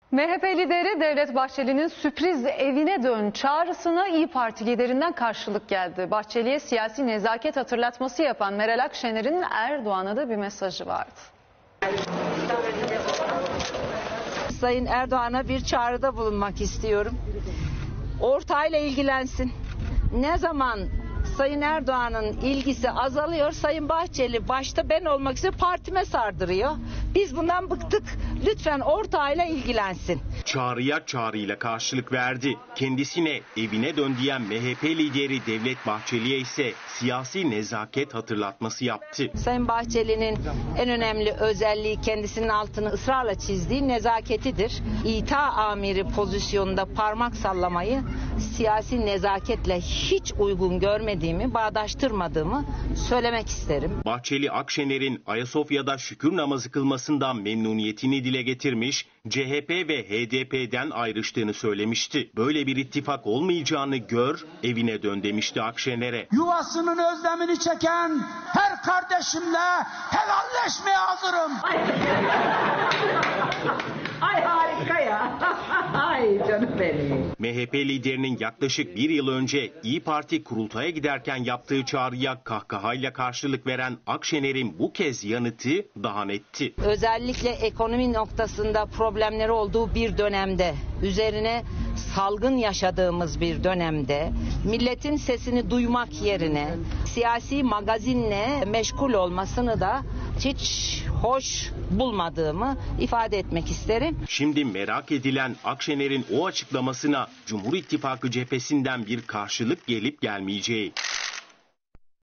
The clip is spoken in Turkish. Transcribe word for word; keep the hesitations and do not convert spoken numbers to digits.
M H P lideri Devlet Bahçeli'nin sürpriz evine dön çağrısına İYİ Parti liderinden karşılık geldi. Bahçeli'ye siyasi nezaket hatırlatması yapan Meral Akşener'in Erdoğan'a da bir mesajı vardı. Sayın Erdoğan'a bir çağrıda bulunmak istiyorum. Ortağıyla ilgilensin. Ne zaman Sayın Erdoğan'ın ilgisi azalıyor, Sayın Bahçeli başta ben olmak üzere partime sardırıyor. Biz bundan bıktık. Lütfen ortağıyla ilgilensin. Çağrıya çağrıyla karşılık verdi. Kendisine evine dön diyen M H P lideri Devlet Bahçeli'ye ise siyasi nezaket hatırlatması yaptı. Sayın Bahçeli'nin en önemli özelliği kendisinin altını ısrarla çizdiği nezaketidir. İta amiri pozisyonunda parmak sallamayı siyasi nezaketle hiç uygun görmediğimi, bağdaştırmadığımı söylemek isterim. Bahçeli, Akşener'in Ayasofya'da şükür namazı kılmasından memnuniyetini dile getirmiş, C H P ve H D P'den ayrıştığını söylemişti. Böyle bir ittifak olmayacağını gör, evine dön demişti Akşener'e. Yuvasının özlemini çeken her kardeşimle helalleşmeye hazırım. Ay harika ya. Ay canım benim. M H P liderinin yaklaşık bir yıl önce İYİ Parti kurultaya giderken yaptığı çağrıya kahkahayla karşılık veren Akşener'in bu kez yanıtı daha netti. Özellikle ekonomi noktasında problemleri olduğu bir dönemde, üzerine salgın yaşadığımız bir dönemde, milletin sesini duymak yerine siyasi magazinle meşgul olmasını da hiç hoş bulmadığımı ifade etmek isterim. Şimdi merak edilen Akşener'in o açıklamasına Cumhur İttifakı cephesinden bir karşılık gelip gelmeyeceği.